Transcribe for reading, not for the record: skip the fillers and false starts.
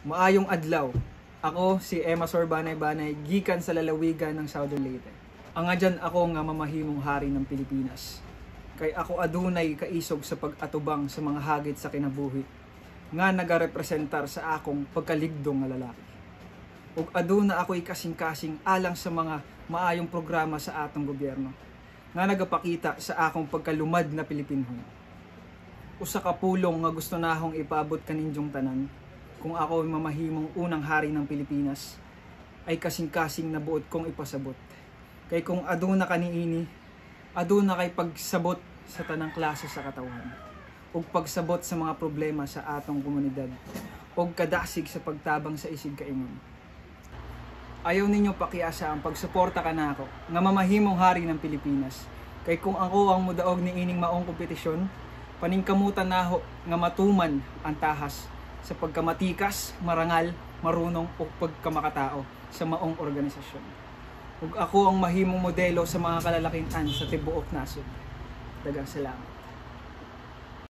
Maayong adlaw. Ako si Emma Sorbanay-Banay, gikan sa lalawigan ng Southern Leyte. Ang adyan ako nga mamahimong hari ng Pilipinas. Kay ako adunay kaisog sa pag-atubang sa mga hagit sa kinabuhi nga nagarepresentar sa akong pagkaligdong nga lalaki. Ug aduna ako'y kasing-kasing alang sa mga maayong programa sa atong gobyerno nga nagapakita sa akong pagkalumad na Pilipinhon. Usa ka pulong nga gusto na akong ipaabot kaninjong tanan kung ako ay mamahimong unang hari ng Pilipinas ay kasing-kasing na buot kong ipasabot. Kay kung aduna kaniini, aduna kay pagsabot sa tanang klase sa katawan ug pagsabot sa mga problema sa atong komunidad ug kadasig sa pagtabang sa isig kaingon. Ayaw ninyo pakiasa ang pagsuporta kanako nga mamahimong hari ng Pilipinas. Kay kung ako ang mudaog ni ining maong kompetisyon, paningkamutan naho nga matuman ang tahas sa pagkamatikas, marangal, marunong o pagkamakatao sa maong organisasyon. Ug ako ang mahimong modelo sa mga kalalakihan sa tibuok nasod. Daghang salamat.